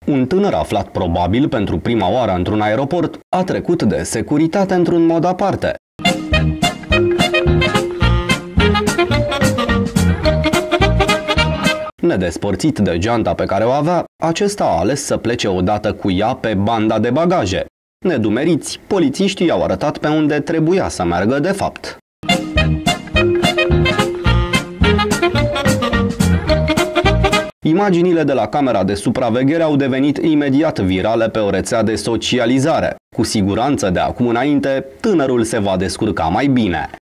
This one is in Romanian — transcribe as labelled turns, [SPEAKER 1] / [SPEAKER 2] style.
[SPEAKER 1] Un tânăr aflat probabil pentru prima oară într-un aeroport a trecut de securitate într-un mod aparte. Nedespărțit de geanta pe care o avea, acesta a ales să plece odată cu ea pe banda de bagaje. Nedumeriți, polițiștii i-au arătat pe unde trebuia să meargă de fapt. Imaginile de la camera de supraveghere au devenit imediat virale pe o rețea de socializare. Cu siguranță de acum înainte, tânărul se va descurca mai bine.